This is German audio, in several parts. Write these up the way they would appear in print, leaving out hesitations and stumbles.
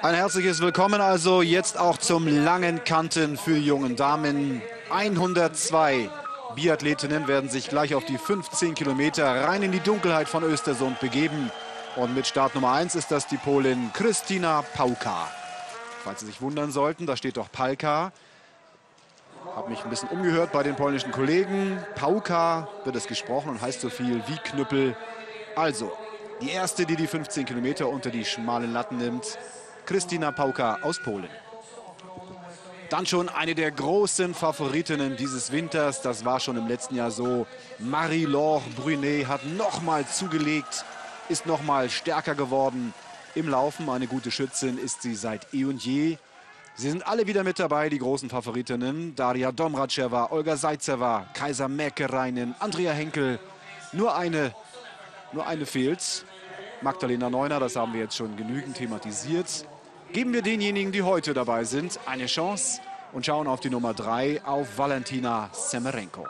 Ein herzliches Willkommen also jetzt auch zum langen Kanten für die jungen Damen. 102 Biathletinnen werden sich gleich auf die 15 Kilometer rein in die Dunkelheit von Östersund begeben. Und mit Start Nummer 1 ist das die Polin Krystyna Pałka. Falls Sie sich wundern sollten, da steht doch Palka. Habe mich ein bisschen umgehört bei den polnischen Kollegen. Pałka wird es gesprochen und heißt so viel wie Knüppel. Also, die erste, die die 15 Kilometer unter die schmalen Latten nimmt, Krystyna Pałka aus Polen. Dann schon eine der großen Favoritinnen dieses Winters. Das war schon im letzten Jahr so. Marie-Laure Brunet hat nochmal zugelegt, ist nochmal stärker geworden im Laufen. Eine gute Schützin ist sie seit eh und je. Sie sind alle wieder mit dabei, die großen Favoritinnen. Daria Domracheva, Olga Zaitseva, Kaisa Mäkäräinen, Andrea Henkel. Nur eine fehlt. Magdalena Neuner, das haben wir jetzt schon genügend thematisiert. Geben wir denjenigen, die heute dabei sind, eine Chance und schauen auf die Nummer 3, auf Valentina Semerenko.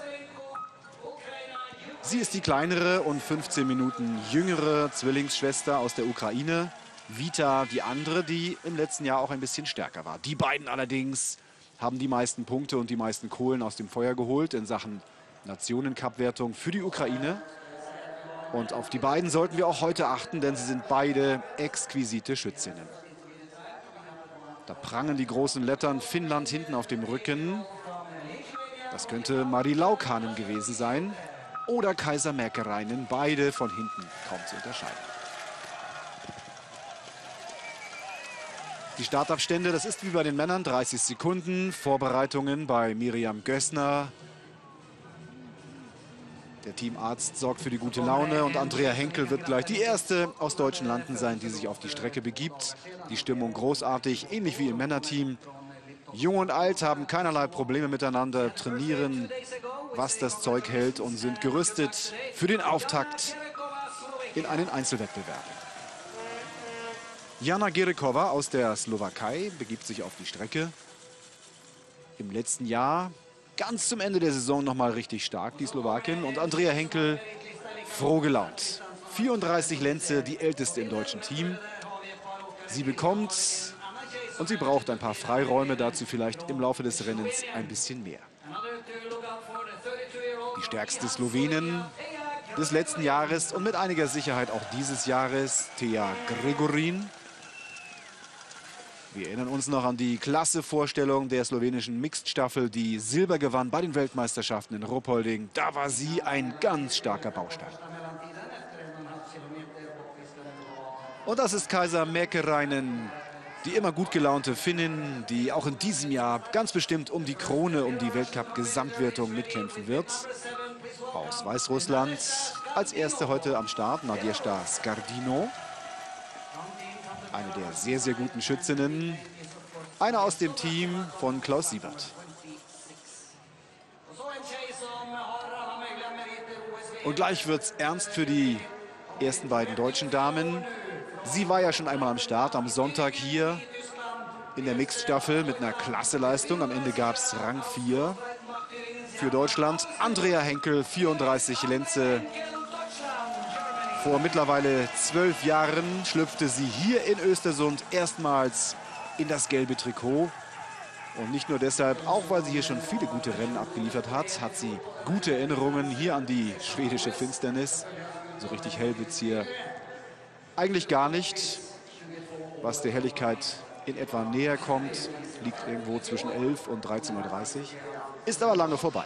Sie ist die kleinere und 15 Minuten jüngere Zwillingsschwester aus der Ukraine. Vita, die andere, die im letzten Jahr auch ein bisschen stärker war. Die beiden allerdings haben die meisten Punkte und die meisten Kohlen aus dem Feuer geholt in Sachen Nationen-Cup-Wertung für die Ukraine. Und auf die beiden sollten wir auch heute achten, denn sie sind beide exquisite Schützinnen. Da prangen die großen Lettern Finnland hinten auf dem Rücken. Das könnte Mari Laukkanen gewesen sein. Oder Kaisa Mäkäräinen, beide von hinten kaum zu unterscheiden. Die Startabstände, das ist wie bei den Männern, 30 Sekunden. Vorbereitungen bei Miriam Gössner. Der Teamarzt sorgt für die gute Laune und Andrea Henkel wird gleich die erste aus deutschen Landen sein, die sich auf die Strecke begibt. Die Stimmung großartig, ähnlich wie im Männerteam. Jung und alt haben keinerlei Probleme miteinander, trainieren, was das Zeug hält und sind gerüstet für den Auftakt in einen Einzelwettbewerb. Jana Gierykova aus der Slowakei begibt sich auf die Strecke. Im letzten Jahr ganz zum Ende der Saison noch mal richtig stark, die Slowakin. Und Andrea Henkel froh gelaunt. 34 Lenze, die älteste im deutschen Team. Sie bekommt und sie braucht ein paar Freiräume, dazu vielleicht im Laufe des Rennens ein bisschen mehr. Die stärkste Slowenin des letzten Jahres und mit einiger Sicherheit auch dieses Jahres, Thea Gregorin. Wir erinnern uns noch an die klasse Vorstellung der slowenischen Mixed-Staffel, die Silber gewann bei den Weltmeisterschaften in Ruppolding. Da war sie ein ganz starker Baustein. Und das ist Kaisa Mäkäräinen, die immer gut gelaunte Finnin, die auch in diesem Jahr ganz bestimmt um die Krone, um die Weltcup-Gesamtwertung mitkämpfen wird. Aus Weißrussland als erste heute am Start Nadezhda Skardino. Eine der sehr, sehr guten Schützinnen. Eine aus dem Team von Klaus Siebert. Und gleich wird es ernst für die ersten beiden deutschen Damen. Sie war ja schon einmal am Start am Sonntag hier in der Mixed-Staffel mit einer Klasseleistung. Am Ende gab es Rang 4 für Deutschland. Andrea Henkel, 34 Lenze. Vor mittlerweile 12 Jahren schlüpfte sie hier in Östersund erstmals in das gelbe Trikot. Und nicht nur deshalb, auch weil sie hier schon viele gute Rennen abgeliefert hat, hat sie gute Erinnerungen hier an die schwedische Finsternis. So richtig hell wird es hier eigentlich gar nicht. Was der Helligkeit in etwa näher kommt, liegt irgendwo zwischen 11 und 13:30 Uhr. Ist aber lange vorbei.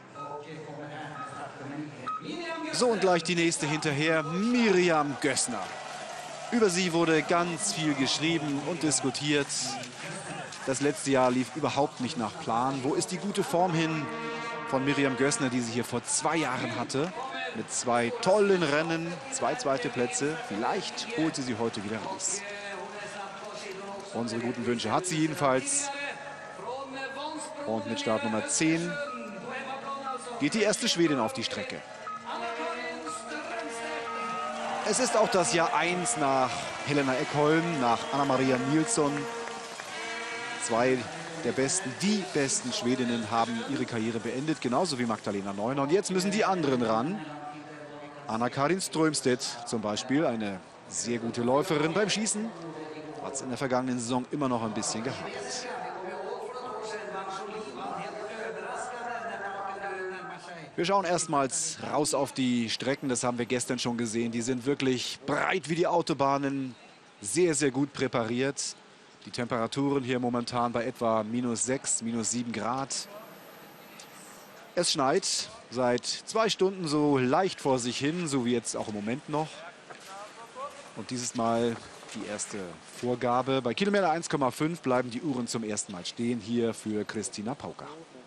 So, und gleich die nächste hinterher, Miriam Gössner. Über sie wurde ganz viel geschrieben und diskutiert. Das letzte Jahr lief überhaupt nicht nach Plan. Wo ist die gute Form hin von Miriam Gössner, die sie hier vor 2 Jahren hatte? Mit 2 tollen Rennen, 2 zweite Plätze. Vielleicht holt sie heute wieder raus. Unsere guten Wünsche hat sie jedenfalls. Und mit Startnummer 10 geht die erste Schwedin auf die Strecke. Es ist auch das Jahr 1 nach Helena Ekholm, nach Anna-Maria Nilsson. 2 der besten, die besten Schwedinnen haben ihre Karriere beendet, genauso wie Magdalena Neuner. Und jetzt müssen die anderen ran. Anna-Karin Strömstedt zum Beispiel, eine sehr gute Läuferin beim Schießen. Hat es in der vergangenen Saison immer noch ein bisschen gehapert. Wir schauen erstmals raus auf die Strecken, das haben wir gestern schon gesehen. Die sind wirklich breit wie die Autobahnen, sehr, sehr gut präpariert. Die Temperaturen hier momentan bei etwa -6, -7 Grad. Es schneit seit 2 Stunden so leicht vor sich hin, so wie jetzt auch im Moment noch. Und dieses Mal die erste Vorgabe. Bei Kilometer 1,5 bleiben die Uhren zum ersten Mal stehen, hier für Kristina Pauker.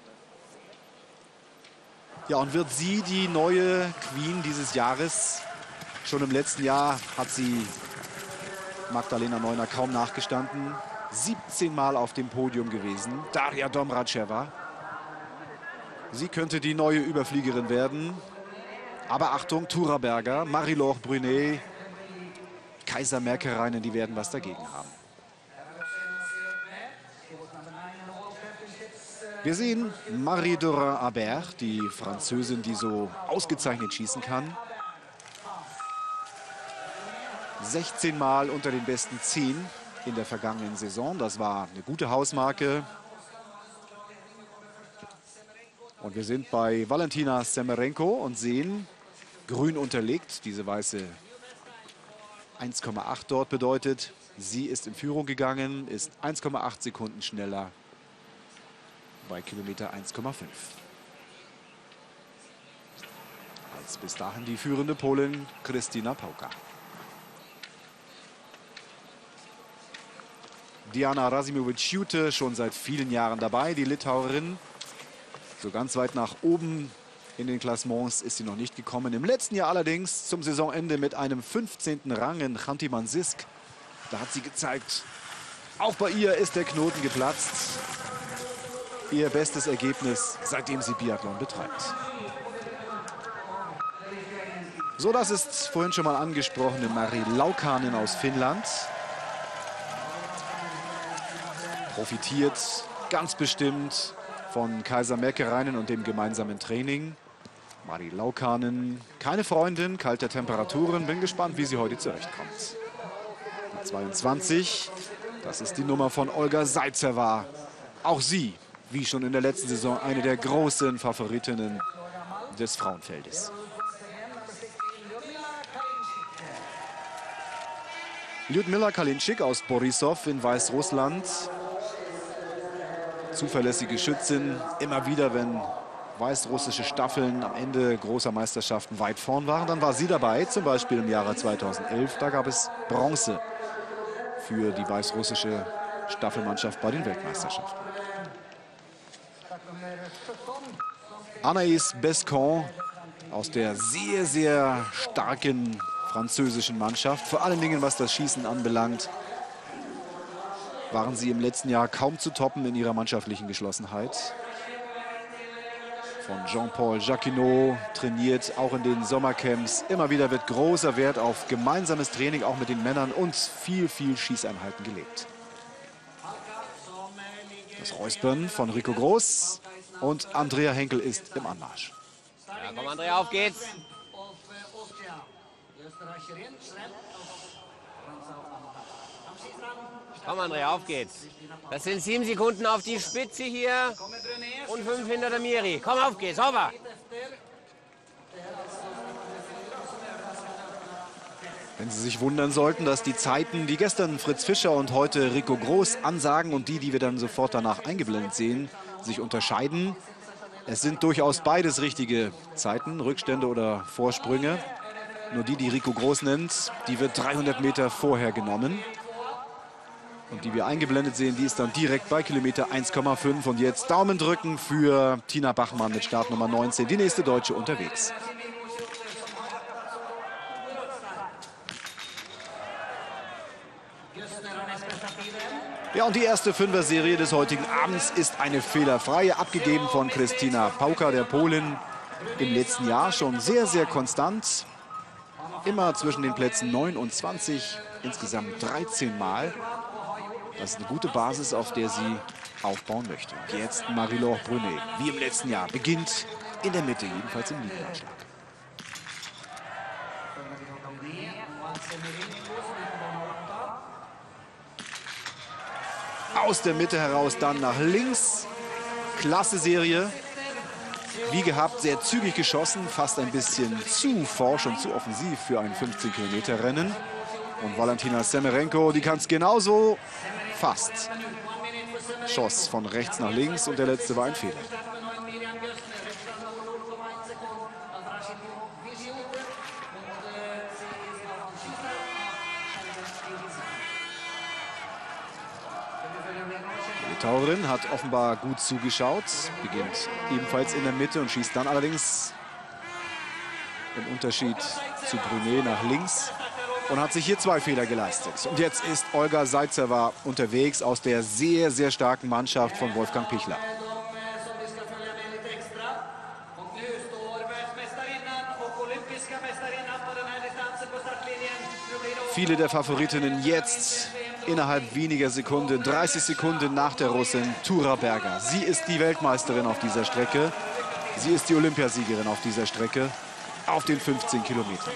Ja, und wird sie die neue Queen dieses Jahres? Schon im letzten Jahr hat sie Magdalena Neuner kaum nachgestanden. 17 Mal auf dem Podium gewesen. Daria Domracheva. Sie könnte die neue Überfliegerin werden. Aber Achtung, Tura Berger, Marie-Laure Brunet, Kaisa Merkerainen, die werden was dagegen haben. Wir sehen Marie Dorin-Habert, die Französin, die so ausgezeichnet schießen kann. 16 Mal unter den besten 10 in der vergangenen Saison. Das war eine gute Hausmarke. Und wir sind bei Valentina Semerenko und sehen, grün unterlegt, diese weiße 1,8 dort bedeutet, sie ist in Führung gegangen, ist 1,8 Sekunden schneller bei Kilometer 1,5. Als bis dahin die führende Polin Kristina Pauka. Diana Razimovic-Jute schon seit vielen Jahren dabei, die Litauerin. So ganz weit nach oben in den Klassements ist sie noch nicht gekommen. Im letzten Jahr allerdings zum Saisonende mit einem 15. Rang in Chanty-Mansijsk. Da hat sie gezeigt, auch bei ihr ist der Knoten geplatzt. Ihr bestes Ergebnis, seitdem sie Biathlon betreibt. So, das ist vorhin schon mal angesprochene Mari Laukkanen aus Finnland. Profitiert ganz bestimmt von Kaisa Merkerainen und dem gemeinsamen Training. Mari Laukkanen, keine Freundin, kalte Temperaturen. Bin gespannt, wie sie heute zurechtkommt. Die 22, das ist die Nummer von Olga Zaitseva. Auch sie, wie schon in der letzten Saison, eine der großen Favoritinnen des Frauenfeldes. Lyudmila Kalinschik aus Borisov in Weißrussland. Zuverlässige Schützin, immer wieder, wenn weißrussische Staffeln am Ende großer Meisterschaften weit vorn waren, dann war sie dabei, zum Beispiel im Jahre 2011. Da gab es Bronze für die weißrussische Staffelmannschaft bei den Weltmeisterschaften. Anaïs Bescon aus der sehr, sehr starken französischen Mannschaft, vor allen Dingen was das Schießen anbelangt, waren sie im letzten Jahr kaum zu toppen in ihrer mannschaftlichen Geschlossenheit. Von Jean-Paul Jacquinot trainiert, auch in den Sommercamps. Immer wieder wird großer Wert auf gemeinsames Training, auch mit den Männern, und viel, viel Schießeinheiten gelegt. Das Räuspern von Rico Groß und Andrea Henkel ist im Anmarsch. Ja, komm Andrea, auf geht's. Komm Andrea, auf geht's. Das sind 7 Sekunden auf die Spitze hier und 5 hinter der Miri. Komm, auf geht's, hover. Wenn Sie sich wundern sollten, dass die Zeiten, die gestern Fritz Fischer und heute Rico Groß ansagen und die wir dann sofort danach eingeblendet sehen, sich unterscheiden. Es sind durchaus beides richtige Zeiten, Rückstände oder Vorsprünge. Nur die Rico Groß nennt, die wird 300 Meter vorher genommen. Und die wir eingeblendet sehen, die ist dann direkt bei Kilometer 1,5. Und jetzt Daumen drücken für Tina Bachmann mit Startnummer 19, die nächste Deutsche unterwegs. Ja, und die erste Fünfer-Serie des heutigen Abends ist eine fehlerfreie, abgegeben von Kristina Pauka, der Polin, im letzten Jahr schon sehr, sehr konstant. Immer zwischen den Plätzen 9 und 20, insgesamt 13 Mal. Das ist eine gute Basis, auf der sie aufbauen möchte. Jetzt Marie-Laure Brunet, wie im letzten Jahr, beginnt in der Mitte, jedenfalls im Niederschlag. aus der Mitte heraus dann nach links. Klasse Serie. Wie gehabt, sehr zügig geschossen, fast ein bisschen zu forsch und zu offensiv für ein 15-Kilometer-Rennen. Und Valentina Semerenko, die kann es genauso fast. Schoss von rechts nach links und der letzte war ein Fehler. Die Taurin hat offenbar gut zugeschaut, beginnt ebenfalls in der Mitte und schießt dann allerdings im Unterschied zu Brunet nach links und hat sich hier 2 Fehler geleistet. Und jetzt ist Olga Zaitseva unterwegs aus der sehr, sehr starken Mannschaft von Wolfgang Pichler. Viele der Favoritinnen jetzt innerhalb weniger Sekunden, 30 Sekunden nach der Russin Tura Berger. Sie ist die Weltmeisterin auf dieser Strecke. Sie ist die Olympiasiegerin auf dieser Strecke, auf den 15 Kilometern.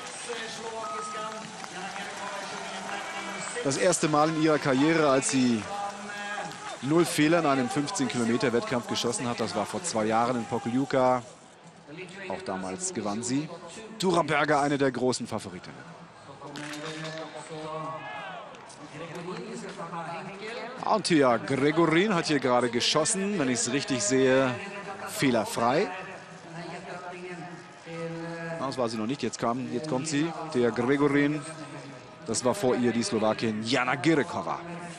Das erste Mal in ihrer Karriere, als sie 0 Fehler in einem 15-Kilometer-Wettkampf geschossen hat. Das war vor 2 Jahren in Pokljuka. Auch damals gewann sie. Tura Berger, eine der großen Favoritinnen. Antia Gregorin hat hier gerade geschossen, wenn ich es richtig sehe, fehlerfrei. Das war sie noch nicht, jetzt kommt sie, der Gregorin. Das war vor ihr die Slowakin Jana Girekova.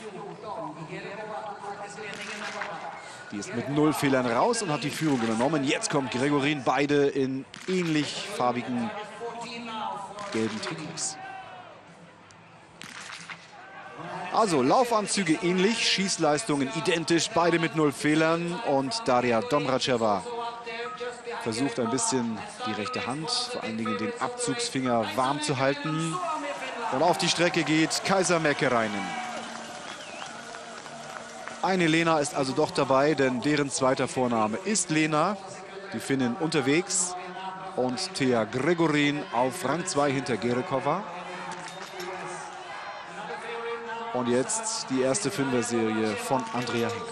Die ist mit 0 Fehlern raus und hat die Führung übernommen. Jetzt kommt Gregorin, beide in ähnlich farbigen gelben Trikots. Also Laufanzüge ähnlich, Schießleistungen identisch, beide mit 0 Fehlern. Und Daria Domracheva versucht ein bisschen die rechte Hand, vor allen Dingen den Abzugsfinger warm zu halten. Und auf die Strecke geht Kaisa Mäkäräinen. Eine Lena ist also doch dabei, denn deren zweiter Vorname ist Lena. Die Finnin unterwegs. Und Thea Gregorin auf Rang 2 hinter Gerekova. Und jetzt die erste Fünfer-Serie von Andrea Henkel.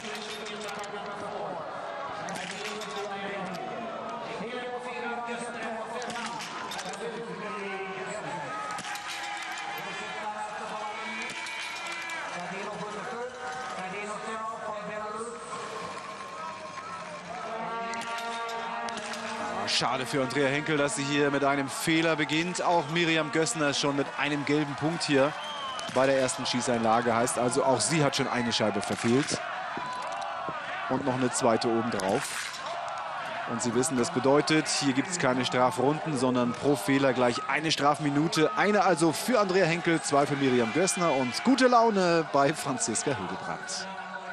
Schade für Andrea Henkel, dass sie hier mit einem Fehler beginnt. Auch Miriam Gössner schon mit einem gelben Punkt hier bei der ersten Schießeinlage. Heißt also, auch sie hat schon eine Scheibe verfehlt. Und noch eine zweite obendrauf. Und Sie wissen, das bedeutet, hier gibt es keine Strafrunden, sondern pro Fehler gleich eine Strafminute. Eine also für Andrea Henkel, 2 für Miriam Gössner und gute Laune bei Franziska Hildebrandt.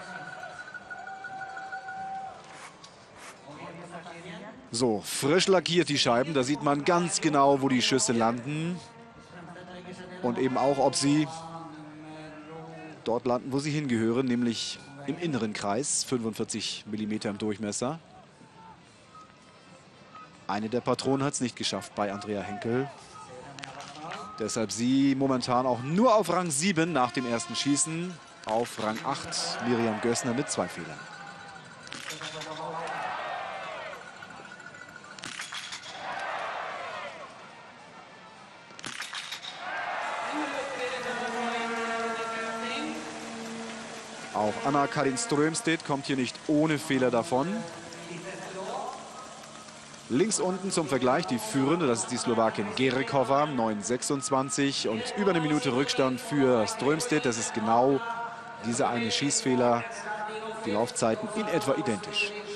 So, frisch lackiert die Scheiben. Da sieht man ganz genau, wo die Schüsse landen. Und eben auch, ob sie dort landen, wo sie hingehören, nämlich im inneren Kreis, 45 mm im Durchmesser. Eine der Patronen hat es nicht geschafft bei Andrea Henkel. Deshalb sie momentan auch nur auf Rang 7 nach dem ersten Schießen. Auf Rang 8 Miriam Gössner mit 2 Fehlern. Auch Anna-Karin Strömstedt kommt hier nicht ohne Fehler davon. Links unten zum Vergleich die Führende, das ist die Slowakin Gerekova, 9,26 und über eine Minute Rückstand für Strömstedt. Das ist genau dieser eine Schießfehler. Die Laufzeiten in etwa identisch.